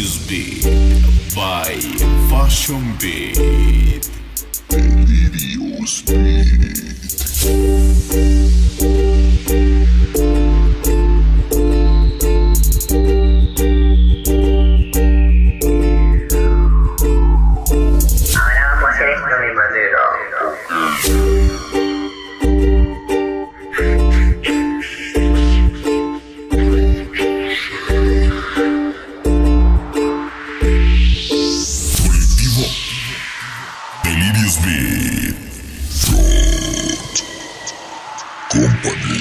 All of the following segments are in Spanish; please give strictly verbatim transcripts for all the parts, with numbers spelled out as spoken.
Delirious Beat by Fashion Beat. Delirious Beat. Ahora vamos a hacer esto a mi manera. Colectivo Delirious Beat Company.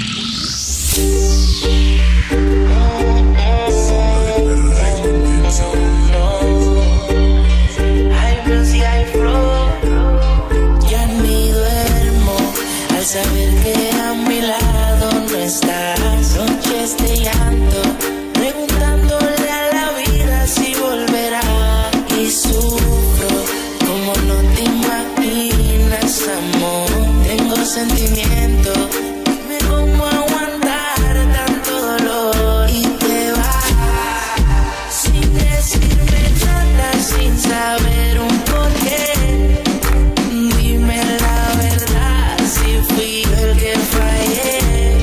Saber que a mi lado no estás, noches de llanto, preguntándole a la vida si volverá. Y sufro como no te imaginas, amor. Tengo sentimiento, dime cómo aguantar tanto dolor. Y te vas sin decirme nada, sin saber un porqué. Dime la verdad, si fui el que fallé.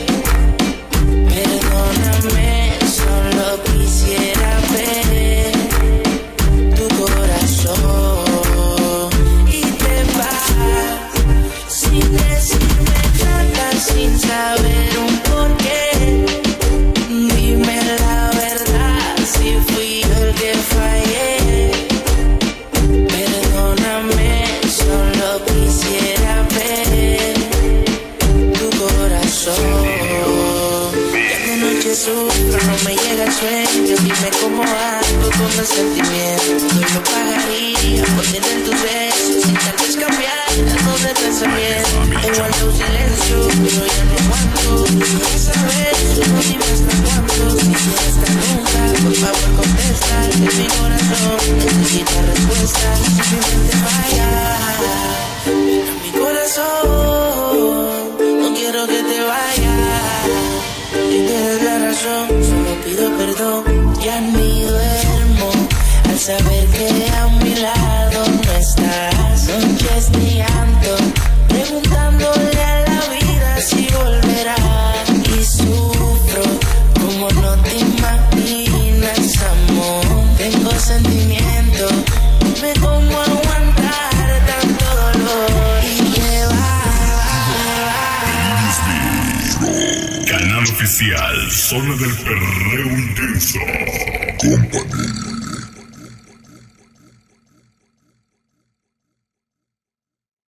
Perdóname, solo quisiera ver tu corazón. Y te vas sin decirme nada, sin saber un porqué. Dime la verdad, si fui el que fallé. Perdóname, solo quisiera ver tu corazón. Ya de noche sufro, no me llega el sueño. Dime cómo ando con el sentimiento. Yo lo pagaría por tener tus besos, sin tal vez cambiar datos de pensamiento. He guardado silencio, pero ya no aguanto. Quisiera saber, no dime hasta cuánto. Quisiera hasta nunca, por favor contesta. Que mi corazón necesita respuestas. Si mi mente falla, mira mi corazón, no quiero que te vayas. Y tienes la razón, solo pido perdón. Ya ni duermo al saber que a mi lado no estás. Noches de llanto, preguntándole a la vida si volverá. Y sufro como no te imaginas, amor. Tengo sentimiento, dime cómo aguantar tanto dolor. Y te vas. Canal oficial Zona del Perreo Intenso Company.